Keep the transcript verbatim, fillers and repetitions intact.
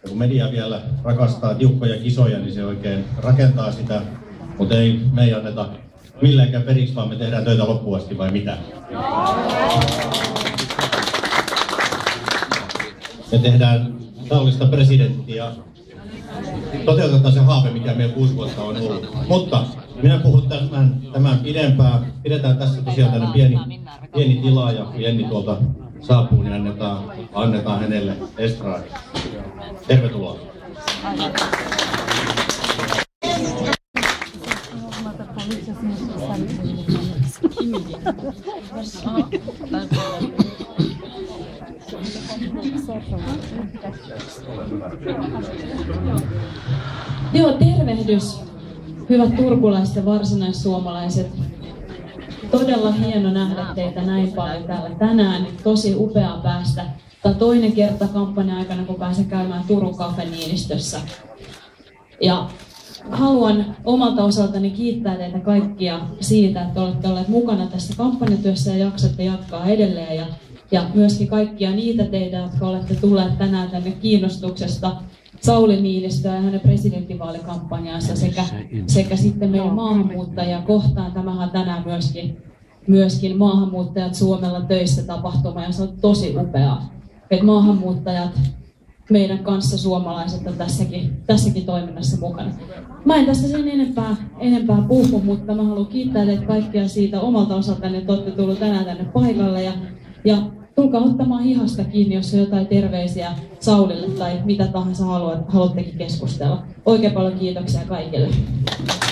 Ja kun media vielä rakastaa tiukkoja kisoja, niin se oikein rakentaa sitä, mutta ei me ei anneta milläänkään periksi, vaan me tehdään töitä loppuun asti, vai mitä? Me tehdään taloudellista presidenttiä ja toteutetaan se haave, mikä meillä kuusi vuotta on ollut. Mutta minä puhun tämän, tämän pidempään. Pidetään tässä tosiaan tämmöinen pieni, pieni tila, ja kun Jenni tuolta saapuu, niin annetaan, annetaan hänelle estraadi. Tervetuloa. Joo, tervehdys, hyvät turkulaiset ja varsinaissuomalaiset. Todella hieno nähdä teitä näin paljon täällä tänään. Tosi upeaa päästä. Tämä on toinen kerta kampanjan aikana, kun pääsen käymään Turun Cafe Niinistössä. Ja haluan omalta osaltani kiittää teitä kaikkia siitä, että olette olleet mukana tässä kampanjatyössä ja jaksatte jatkaa edelleen. Ja, ja myöskin kaikkia niitä teitä, jotka olette tulleet tänään tänne kiinnostuksesta Sauli Niinistöä ja hänen presidentinvaalikampanjaansa sekä, sekä sitten meidän maahanmuuttajia kohtaan. Tämähän on tänään myöskin, myöskin maahanmuuttajat Suomella töissä tapahtuma, ja se on tosi upeaa, että maahanmuuttajat meidän kanssa suomalaiset on tässäkin, tässäkin toiminnassa mukana. Mä en tästä sen enempää, enempää puhu, mutta mä haluan kiittää teitä kaikkia siitä omalta osaltani, että olette tullut tänään tänne paikalle. Ja, ja tulkaa ottamaan hihasta kiinni, jos on jotain terveisiä Saulille tai mitä tahansa haluat, haluattekin keskustella. Oikein paljon kiitoksia kaikille.